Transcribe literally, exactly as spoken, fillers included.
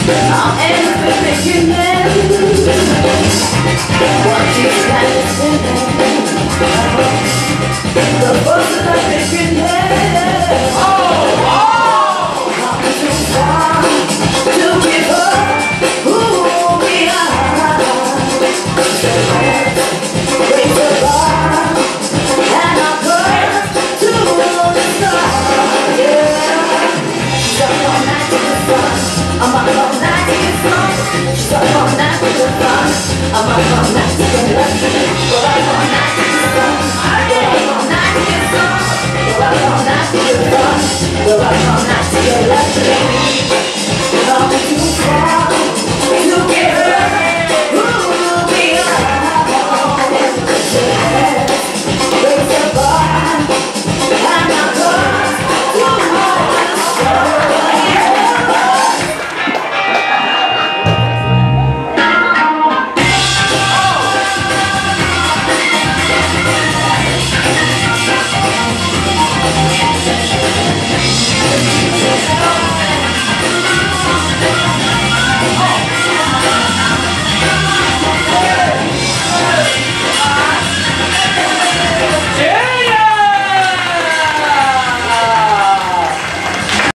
I'm anything you need. What you got to the person I think you need. Oh, oh, I'm too far to give up who we are. Raise the bar and I'll burn to the stars. Yeah, she's up all night to the sun. I'm up all night to get fun. She's up all night to the fun. I'm up all night to get lucky. Go up all night to the sun. Go up all night to get fun. Go up all night to get fun. Go up all night to get lucky.